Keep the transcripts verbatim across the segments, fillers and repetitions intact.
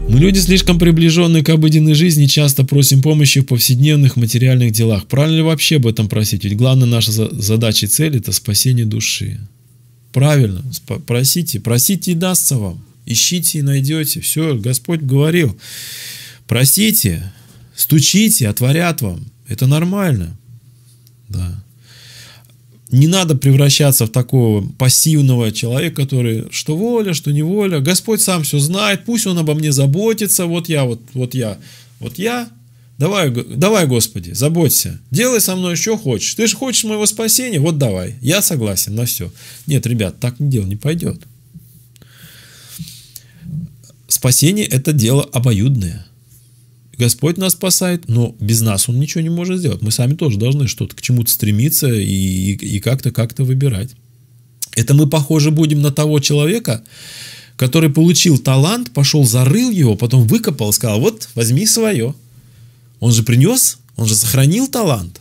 Мы люди слишком приближенные к обыденной жизни, часто просим помощи в повседневных материальных делах. Правильно ли вообще об этом просить? Ведь главная наша задача и цель – это спасение души. Правильно, просите, просите и дастся вам. Ищите и найдете. Все, Господь говорил. Просите, стучите, отворят вам. Это нормально. Да. Не надо превращаться в такого пассивного человека, который что воля, что неволя. Господь сам все знает, пусть Он обо мне заботится. Вот я, вот, вот я, вот я. Давай, давай, Господи, заботься. Делай со мной что хочешь. Ты же хочешь моего спасения? Вот давай. Я согласен на все. Нет, ребят, так дело не пойдет. Спасение – это дело обоюдное. Господь нас спасает, но без нас Он ничего не может сделать. Мы сами тоже должны что-то к чему-то стремиться и, и, и как-то, как-то выбирать. Это мы похожи будем на того человека, который получил талант, пошел, зарыл его, потом выкопал и сказал: вот, возьми свое. Он же принес, он же сохранил талант.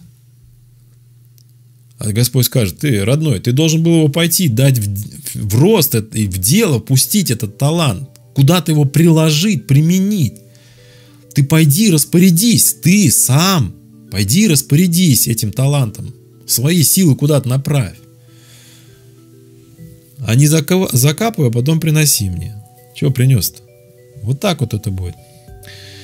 А Господь скажет: ты, родной, ты должен был его пойти, дать в, в рост и в дело, пустить этот талант, куда-то его приложить, применить. Ты пойди распорядись, ты сам пойди распорядись этим талантом, свои силы куда-то направь. А не закапывай, а потом приноси мне. Чего принес-то? Вот так вот это будет.